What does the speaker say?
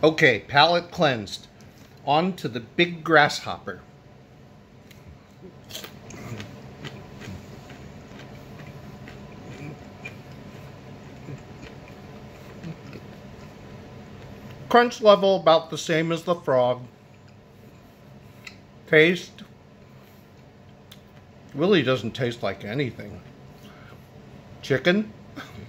Okay, palate cleansed. On to the Big Grasshopper. Crunch level about the same as the frog. Taste really doesn't taste like anything. Chicken?